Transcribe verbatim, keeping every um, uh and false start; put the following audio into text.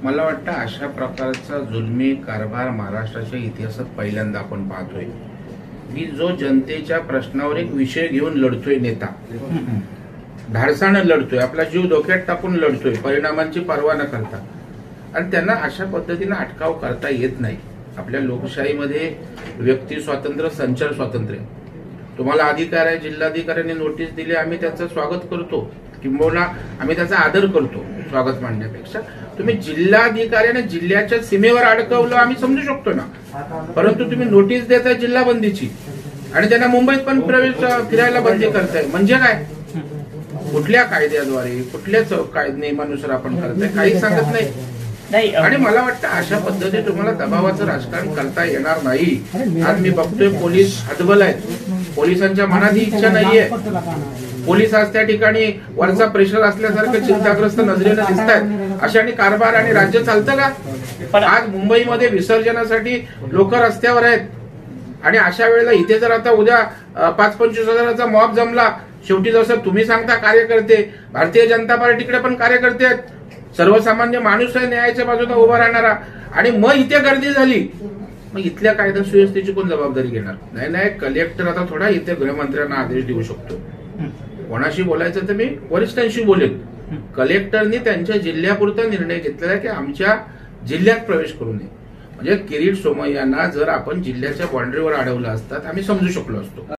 मला वाटतं अशा प्रकारचा जुलमी कारभार महाराष्ट्राच्या इतिहासात पहिल्यांदा आपण पाहतोय की जो जनतेच्या प्रश्नावर एक विषय घेऊन लढतोय नेता, धाडसानं लढतोय, आपला जीव धोक्यात टाकून लढतोय, परिणामांची पर्वा न करता, आणि त्यांना अशा पद्धतीने अटकाव करता येत नाही। आपल्या लोकशाहीमध्ये व्यक्ती स्वातंत्र्य, संचार स्वातंत्र्य, तुम्हाला अधिकार आहे, जिल्हाधिकाऱ्यांनी नोटीस दिली, आम्ही त्याचं स्वागत करतो, किंबहुना आम्ही त्याचा आदर करतो स्वागत मांडण्यापेक्षा। तुम्ही जिल्हाधिकाऱ्याने जिल्ह्याच्या सीमेवर अडकवलं आम्ही समजू शकतो ना, परंतु तुम्ही नोटीस देताय जिल्हा बंदीची आणि त्यांना मुंबईत पण प्रवेश फिरायला बंदी करताय, म्हणजे काय? कुठल्या कायद्याद्वारे, कुठल्या कायदे नियमानुसार आपण करताय काही सांगत नाही। आणि मला वाटतं अशा पद्धतीने तुम्हाला दबावाचं राजकारण करता येणार नाही। आज मी बघतोय पोलीस हतबल आहेत, पोलिसांच्या मनात ही इच्छा नाहीये। पोलीस आज त्या ठिकाणी वरचा प्रेशर असल्यासारखं चिंताग्रस्त नजरेनं दिसत आहेत। अशाने कारभार आणि राज्य चालतं का? पण आज मुंबईमध्ये विसर्जनासाठी लोक रस्त्यावर आहेत आणि अशा वेळेला इथे जर आता उद्या पाच पंचवीस हजाराचा मॉब जमला, शेवटी जसं तुम्ही सांगता कार्यकर्ते, भारतीय जनता पार्टीकडे पण कार्यकर्ते आहेत, सर्वसामान्य माणूस आहे न्यायाच्या बाजूने उभा राहणारा, आणि मग इथे गर्दी झाली, मग इथल्या कायदा सुव्यवस्थेची कोण जबाबदारी घेणार? नाही नाही, कलेक्टर आता थोडा इथे गृहमंत्र्यांना आदेश देऊ शकतो। कोणाशी बोलायचं तर मी वरिष्ठांशी बोलेन। कलेक्टरनी त्यांच्या जिल्ह्यापुरता निर्णय घेतलेला की आमच्या जिल्ह्यात प्रवेश करू नये, म्हणजे किरीट सोमय्यांना जर आपण जिल्ह्याच्या बाउंड्रीवर अडवलं असतात आम्ही समजू शकलो असतो।